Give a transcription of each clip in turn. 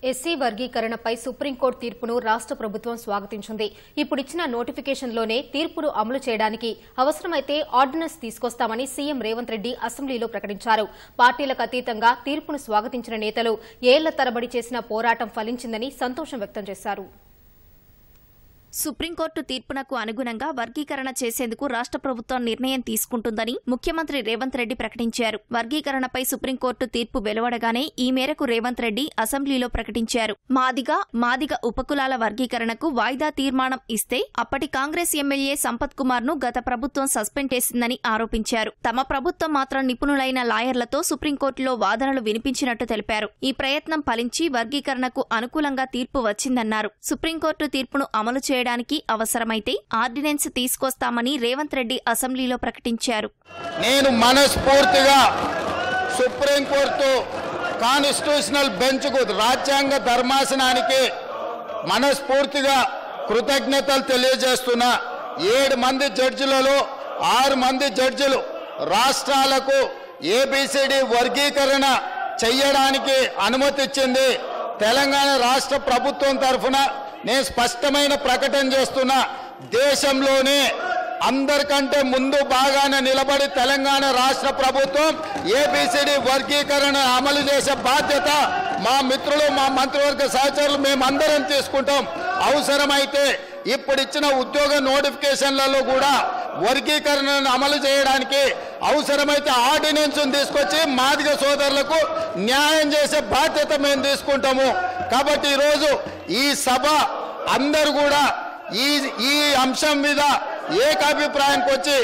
SC వర్గీకరణపై supreme court తీర్పును రాష్ట్ర ప్రభుత్వం స్వాగతించింది. ఇప్పుడిచ్చిన నోటిఫికేషన్లోనే తీర్పును అమలు చేయడానికి అవసరమైతే ఆర్డినెన్స్ తీసుకొస్తామని సీఎం రేవంత్ రెడ్డి అసెంబ్లీలో ప్రకటించారు. పార్టీలకు అతీతంగా తీర్పును స్వాగతించిన నేతలు ఏళ్ల తరబడి చేసిన పోరాటం ఫలించిందని సంతోషం వ్యక్తం చేశారు. సుప్రీంకోర్టు తీర్పునకు అనుగుణంగా వర్గీకరణ చేసేందుకు రాష్ట్ర ప్రభుత్వం నిర్ణయం తీసుకుంటుందని ముఖ్యమంత్రి రేవంత్ రెడ్డి ప్రకటించారు. వర్గీకరణపై సుప్రీంకోర్టు తీర్పు వెలువడగానే ఈ మేరకు రేవంత్ రెడ్డి అసెంబ్లీలో ప్రకటించారు. మాదిగ ఉపకులాల వర్గీకరణకు వాయిదా తీర్మానం ఇస్తే అప్పటి కాంగ్రెస్ ఎమ్మెల్యే సంపత్ కుమార్ ను గత ప్రభుత్వం సస్పెండ్ చేసిందని ఆరోపించారు. తమ ప్రభుత్వం మాత్రం నిపుణులైన లాయర్లతో సుప్రీంకోర్టులో వాదనలు వినిపించినట్టు తెలిపారు. ఈ ప్రయత్నం ఫలించి వర్గీకరణకు అనుకూలంగా తీర్పు వచ్చిందన్నారు. సుప్రీంకోర్టు తీర్పును అమలు చేయడానికి అవసరమైతే ఆర్డినెన్స్ తీసుకొస్తామని రేవంత్ రెడ్డి అసెంబ్లీలో ప్రకటించారు. నేను మనస్ఫూర్తిగా సుప్రీంకోర్టు కాన్స్టిట్యూషనల్ బెంచ్ కు రాజ్యాంగ ధర్మాసనానికి మనస్ఫూర్తిగా కృతజ్ఞతలు తెలియజేస్తున్నా. 7 మంది జడ్జిలలో 6 మంది జడ్జిలు రాష్ట్రాలకు ఏబిసిడి వర్గీకరణ చెయ్యడానికి అనుమతి ఇచ్చింది. తెలంగాణ రాష్ట్ర ప్రభుత్వం తరఫున నేను స్పష్టమైన ప్రకటన చేస్తున్నా. దేశంలోనే అందరికంటే ముందు బాగానే నిలబడి తెలంగాణ రాష్ట్ర ప్రభుత్వం ఏబిసిడి వర్గీకరణ అమలు చేసే బాధ్యత మా మిత్రులు, మా మంత్రివర్గ సహచరులు మేమందరం తీసుకుంటాం. అవసరమైతే ఇప్పుడిచ్చిన ఉద్యోగ నోటిఫికేషన్లలో కూడా వర్గీకరణను అమలు చేయడానికి అవసరమైతే ఆర్డినెన్స్ తీసుకొచ్చి మాదిగ సోదరులకు న్యాయం చేసే బాధ్యత మేము తీసుకుంటాము. కాబట్టి ఈరోజు ఈ సభ అందరూ కూడా ఈ అంశం మీద ఏకాభిప్రాయానికి వచ్చి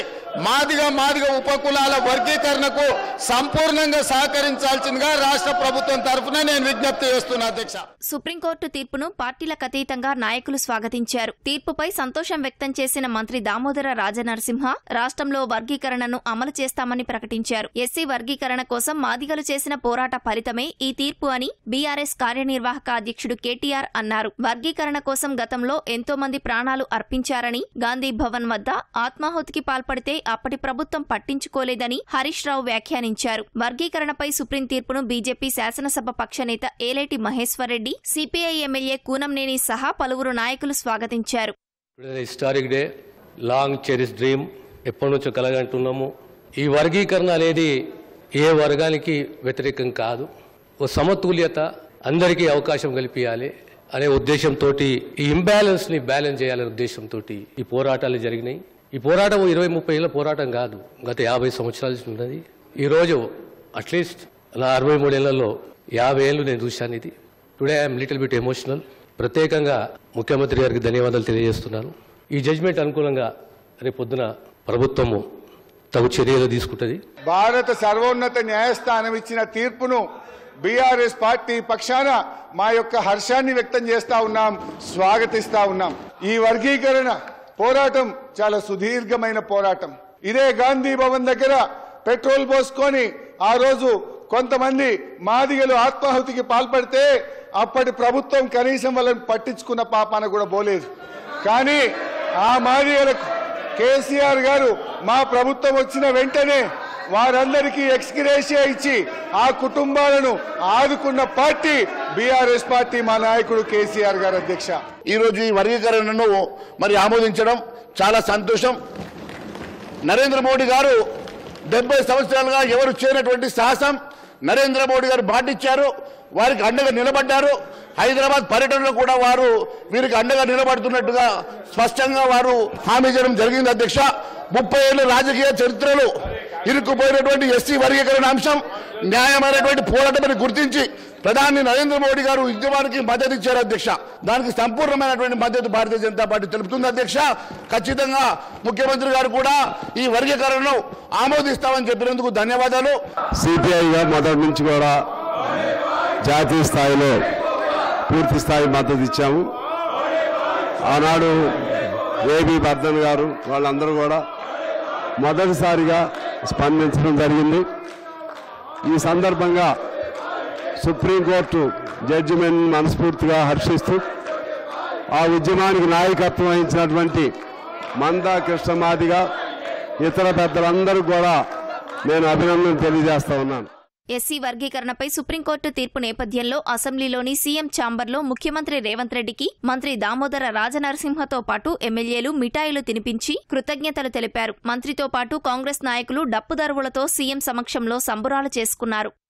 మాదిగ ఉపకులాల వర్గీకరణకు సంపూర్ణంగా సహకరించాల్సిందిగా రాష్ట్ర ప్రభుత్వం తరఫున నేను విజ్ఞప్తి చేస్తున్నా. అధ్యక్ష, సుప్రీంకోర్టు తీర్పును పార్టీలకు అతీతంగా నాయకులు స్వాగతించారు. తీర్పుపై సంతోషం వ్యక్తం చేసిన మంత్రి దామోదర రాజనరసింహ రాష్ట్రంలో వర్గీకరణను అమలు చేస్తామని ప్రకటించారు. ఎస్సీ వర్గీకరణ కోసం మాదిగలు చేసిన పోరాట ఫలితమే ఈ తీర్పు అని బీఆర్ఎస్ కార్యనిర్వాహక అధ్యక్షుడు కేటీఆర్ అన్నారు. వర్గీకరణ కోసం గతంలో ఎంతో మంది ప్రాణాలు అర్పించారని, గాంధీ భవన్ వద్ద ఆత్మాహుతికి పాల్పడితే అప్పటి ప్రభుత్వం పట్టించుకోలేదని హరీష్ రావు వ్యాఖ్యానించారు. వర్గీకరణపై సుప్రీం తీర్పును బీజేపీ శాసనసభ పక్ష నేత ఏలేటి మహేశ్వర్ రెడ్డి, సిపిఐ ఎమ్మెల్యే కూనంనేని సహా పలువురు నాయకులు స్వాగతించారు. Historic day, long cherish dream, ఎప్పటి నుంచో కలగంటున్నాము. ఈ వర్గీకరణ అనేది ఏ వర్గానికి వ్యతిరేకం కాదు. ఓ సమతుల్యత, అందరికీ అవకాశం కల్పించాలి అనే ఉద్దేశంతో, ఈ ఇంబ్యాలెన్స్ ని బ్యాలెన్స్ చేయాలనే ఉద్దేశంతో ఈ పోరాటాలు జరిగినాయి. ఈ పోరాటం 20-30 ఏళ్ల పోరాటం కాదు, గత 50 సంవత్సరాల నుంచి ఉన్నది. ఈరోజు అట్లీస్ట్ నా 63 ఏళ్లలో 50 ఏళ్ళు నేను చూశాను ఇది. Today I'm little bit emotional. ప్రత్యేకంగా ముఖ్యమంత్రి గారికి ధన్యవాదాలు తెలియజేస్తున్నాను. ఈ జడ్జిమెంట్ అనుకూలంగా రేపు పొద్దున ప్రభుత్వము తగు చర్యలు తీసుకుంటుంది. భారత సర్వోన్నత న్యాయస్థానం ఇచ్చిన తీర్పును బీఆర్ఎస్ పార్టీ పక్షాన మా యొక్క హర్షాన్ని వ్యక్తం చేస్తా ఉన్నాం, స్వాగతిస్తా ఉన్నాం. ఈ వర్గీకరణ పోరాటం చాలా సుదీర్ఘమైన పోరాటం. ఇదే గాంధీ భవన్ దగ్గర పెట్రోల్ పోసుకొని ఆ రోజు కొంతమంది మాదిగలు ఆత్మాహుతికి పాల్పడితే అప్పటి ప్రభుత్వం కనీసం వాళ్ళని పట్టించుకున్న పాపాన కూడా పోలేదు. కానీ ఆ మాదిగలకు కేసీఆర్ గారు మా ప్రభుత్వం వచ్చిన వెంటనే వారందరికీ ఎక్స్గ్రేషియా ఇచ్చి ఆ కుటుంబాలను ఆదుకున్న పార్టీ బీఆర్ఎస్ పార్టీ, మా నాయకుడు కేసీఆర్ గారు. అధ్యక్ష, ఈరోజు ఈ వర్గీకరణను మరి ఆమోదించడం చాలా సంతోషం. నరేంద్ర మోడీ గారు 70 సంవత్సరాలుగా ఎవరు చేయనటువంటి సాహసం నరేంద్ర మోడీ గారు పాటించారు. వారికి అండగా నిలబడ్డారు. హైదరాబాద్ పర్యటనలో కూడా వారు వీరికి అండగా నిలబడుతున్నట్టుగా స్పష్టంగా వారు హామీ చేయడం జరిగింది. అధ్యక్ష, 30 ఏళ్ల రాజకీయ చరిత్రలో ఇరుక్కుపోయినటువంటి ఎస్సీ వర్గీకరణ అంశం న్యాయమైనటువంటి పోరాటమని గుర్తించి ప్రధాని నరేంద్ర మోడీ గారు ఉద్యమానికి మద్దతు ఇచ్చారు. అధ్యక్ష, దానికి సంపూర్ణమైనటువంటి మద్దతు భారతీయ జనతా పార్టీ తెలుపుతుంది. అధ్యక్ష, ఖచ్చితంగా ముఖ్యమంత్రి గారు కూడా ఈ వర్గీకరణను ఆమోదిస్తామని చెప్పినందుకు ధన్యవాదాలు. సిపిఐగా మొదటి నుంచి కూడా జాతీయ స్థాయిలో పూర్తి స్థాయి మద్దతు ఇచ్చాము. ఆనాడు ఏబి బర్ధన్ గారు వాళ్ళందరూ కూడా మొదటిసారిగా స్పందించడం జరిగింది. ఈ సందర్భంగా సుప్రీంకోర్టు జడ్జిమెంట్ మనస్ఫూర్తిగా హర్షిస్తూ ఆ ఉద్యమానికి నాయకత్వం వహించినటువంటి మందా కృష్ణమాదిగా ఇతర పెద్దలందరూ కూడా నేను అభినందన తెలియజేస్తా ఉన్నాను. ఎస్సీ వర్గీకరణపై సుప్రీంకోర్టు తీర్పు నేపథ్యంలో అసెంబ్లీలోని సీఎం ఛాంబర్లో ముఖ్యమంత్రి రేవంత్ రెడ్డికి మంత్రి దామోదర రాజనరసింహతో పాటు ఎమ్మెల్యేలు మిఠాయిలు తినిపించి కృతజ్ఞతలు తెలిపారు. మంత్రితో పాటు కాంగ్రెస్ నాయకులు డప్పుదరువులతో సీఎం సమక్షంలో సంబురాలు చేసుకున్నారు.